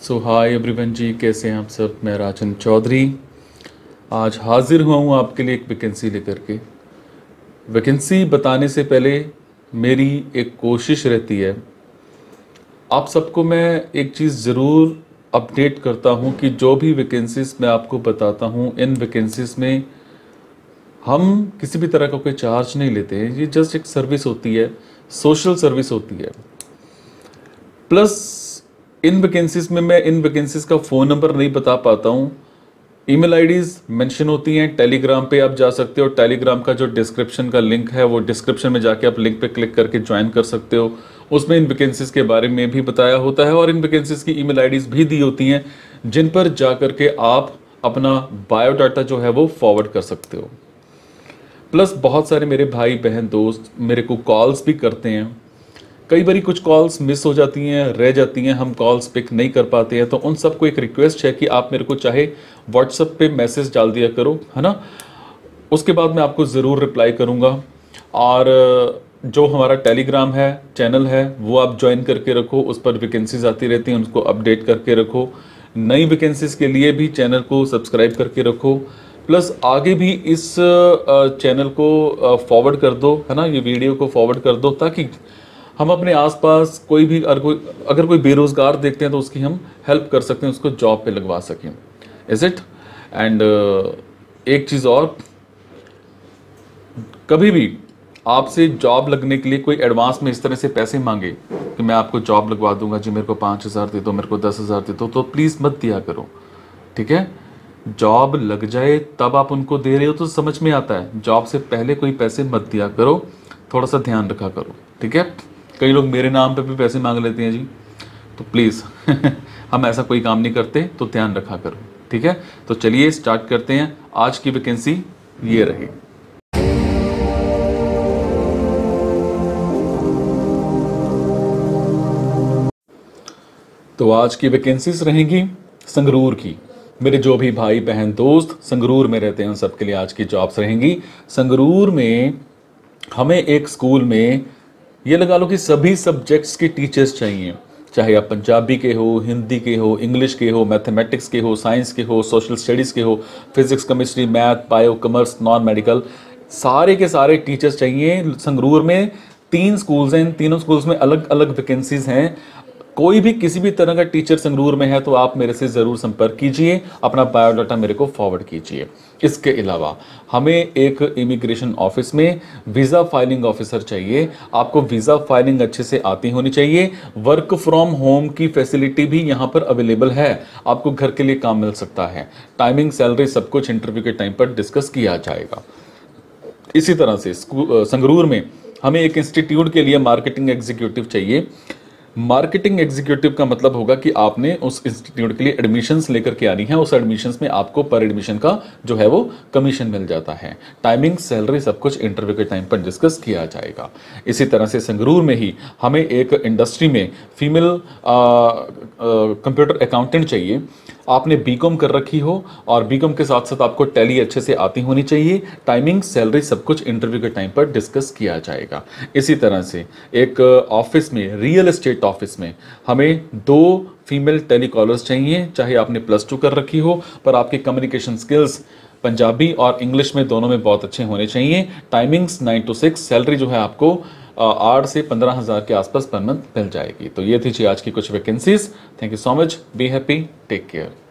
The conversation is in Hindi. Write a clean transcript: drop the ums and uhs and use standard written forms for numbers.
सो हाय एवरीवन जी, कैसे हैं आप सब। मैं राजन चौधरी आज हाजिर हुआ हूँ आपके लिए एक वैकेंसी लेकर के। वैकेंसी बताने से पहले मेरी एक कोशिश रहती है, आप सबको मैं एक चीज़ ज़रूर अपडेट करता हूँ कि जो भी वैकेंसीज़ मैं आपको बताता हूँ, इन वैकेंसीज़ में हम किसी भी तरह का कोई चार्ज नहीं लेते हैं। ये जस्ट एक सर्विस होती है, सोशल सर्विस होती है। प्लस इन वैकेंसीज में मैं इन वैकेंसीज का फ़ोन नंबर नहीं बता पाता हूँ। ईमेल आईडीज़ मेंशन होती हैं। टेलीग्राम पे आप जा सकते हो। टेलीग्राम का जो डिस्क्रिप्शन का लिंक है, वो डिस्क्रिप्शन में जाके आप लिंक पे क्लिक करके ज्वाइन कर सकते हो। उसमें इन वैकेंसीज के बारे में भी बताया होता है और इन वैकेंसीज की ईमेल आईडीज़ भी दी होती हैं, जिन पर जा करके आप अपना बायोडाटा जो है वो फॉरवर्ड कर सकते हो। प्लस बहुत सारे मेरे भाई बहन दोस्त मेरे को कॉल्स भी करते हैं। कई बारी कुछ कॉल्स मिस हो जाती हैं, रह जाती हैं, हम कॉल्स पिक नहीं कर पाते हैं। तो उन सबको एक रिक्वेस्ट है कि आप मेरे को चाहे व्हाट्सएप पे मैसेज डाल दिया करो, है ना। उसके बाद मैं आपको ज़रूर रिप्लाई करूँगा। और जो हमारा टेलीग्राम है, चैनल है, वो आप ज्वाइन करके रखो। उस पर वैकेंसीज आती रहती हैं, उनको अपडेट करके रखो। नई वैकेंसीज के लिए भी चैनल को सब्सक्राइब करके रखो। प्लस आगे भी इस चैनल को फॉरवर्ड कर दो, है ना, ये वीडियो को फॉरवर्ड कर दो, ताकि हम अपने आसपास कोई भी अगर कोई बेरोज़गार देखते हैं तो उसकी हम हेल्प कर सकते हैं, उसको जॉब पे लगवा सकें। Is it. एंड एक चीज़ और, कभी भी आपसे जॉब लगने के लिए कोई एडवांस में इस तरह से पैसे मांगे कि मैं आपको जॉब लगवा दूंगा जी, मेरे को 5,000 दे दो, मेरे को 10,000 दे दो, तो प्लीज़ मत दिया करो, ठीक है। जॉब लग जाए तब आप उनको दे रहे हो तो समझ में आता है। जॉब से पहले कोई पैसे मत दिया करो, थोड़ा सा ध्यान रखा करो, ठीक है। कई लोग मेरे नाम पे भी पैसे मांग लेते हैं जी, तो प्लीज़ हम ऐसा कोई काम नहीं करते, तो ध्यान रखा करो, ठीक है। तो चलिए स्टार्ट करते हैं। आज की वैकेंसी ये रही। तो आज की वैकेंसीज रहेंगी संगरूर की। मेरे जो भी भाई बहन दोस्त संगरूर में रहते हैं, उन सबके लिए आज की जॉब्स रहेंगी। संगरूर में हमें एक स्कूल में ये लगा लो कि सभी सब्जेक्ट्स के टीचर्स चाहिए। चाहे आप पंजाबी के हो, हिंदी के हो, इंग्लिश के हो, मैथमेटिक्स के हो, साइंस के हो, सोशल स्टडीज़ के हो, physics, chemistry, math, bio, commerce, non medical, सारे के सारे टीचर्स चाहिए। संगरूर में 3 स्कूल्स हैं, इन तीनों स्कूल्स में अलग अलग वैकेंसीज हैं। कोई भी किसी भी तरह का टीचर संगरूर में है तो आप मेरे से ज़रूर संपर्क कीजिए, अपना बायोडाटा मेरे को फॉरवर्ड कीजिए। इसके अलावा हमें एक इमिग्रेशन ऑफिस में वीज़ा फाइलिंग ऑफिसर चाहिए। आपको वीज़ा फाइलिंग अच्छे से आती होनी चाहिए। वर्क फ्रॉम होम की फैसिलिटी भी यहाँ पर अवेलेबल है, आपको घर के लिए काम मिल सकता है। टाइमिंग, सैलरी, सब कुछ इंटरव्यू के टाइम पर डिस्कस किया जाएगा। इसी तरह से संगरूर में हमें एक इंस्टीट्यूट के लिए मार्केटिंग एग्जीक्यूटिव चाहिए। मार्केटिंग एग्जीक्यूटिव का मतलब होगा कि आपने उस इंस्टीट्यूट के लिए एडमिशन्स लेकर के आनी है। उस एडमिशन्स में आपको पर एडमिशन का जो है वो कमीशन मिल जाता है। टाइमिंग, सैलरी, सब कुछ इंटरव्यू के टाइम पर डिस्कस किया जाएगा। इसी तरह से संगरूर में ही हमें एक इंडस्ट्री में फीमेल कंप्यूटर अकाउंटेंट चाहिए। आपने बीकॉम कर रखी हो और बीकॉम के साथ साथ आपको टैली अच्छे से आती होनी चाहिए। टाइमिंग, सैलरी, सब कुछ इंटरव्यू के टाइम पर डिस्कस किया जाएगा। इसी तरह से एक ऑफिस में, रियल एस्टेट ऑफिस में हमें 2 फीमेल टेलीकॉलर्स चाहिए। चाहे आपने +2 कर रखी हो, पर आपके कम्युनिकेशन स्किल्स पंजाबी और इंग्लिश में दोनों में बहुत अच्छे होने चाहिए। टाइमिंग्स 9 to 6, सैलरी जो है आपको 8 से 15,000 के आसपास पर मंथ मिल जाएगी। तो ये थी जी आज की कुछ vacancies. Thank you so much, be happy, take care.